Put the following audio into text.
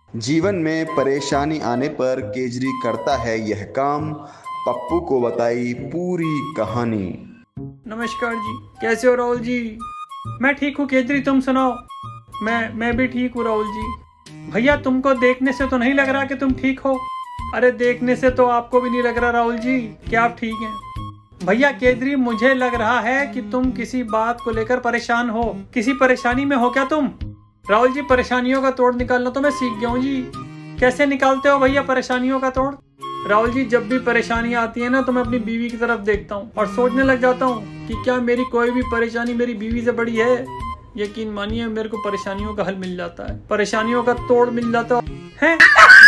जीवन में परेशानी आने पर केजरी करता है यह काम। पप्पू को बताई पूरी कहानी। नमस्कार जी, कैसे हो राहुल जी? मैं ठीक हूँ केजरी, तुम सुनाओ। मैं भी ठीक हूँ राहुल जी। भैया तुमको देखने से तो नहीं लग रहा कि तुम ठीक हो। अरे देखने से तो आपको भी नहीं लग रहा राहुल जी कि आप ठीक हैं। भैया केजरी, मुझे लग रहा है कि तुम किसी बात को लेकर परेशान हो। किसी परेशानी में हो क्या तुम? राहुल जी, परेशानियों का तोड़ निकालना तो मैं सीख गया हूँ जी। कैसे निकालते हो भैया परेशानियों का तोड़? राहुल जी, जब भी परेशानी आती है ना तो मैं अपनी बीवी की तरफ देखता हूँ और सोचने लग जाता हूँ कि क्या मेरी कोई भी परेशानी मेरी बीवी से बड़ी है। यकीन मानिए मेरे को परेशानियों का हल मिल जाता है, परेशानियों का तोड़ मिल जाता है।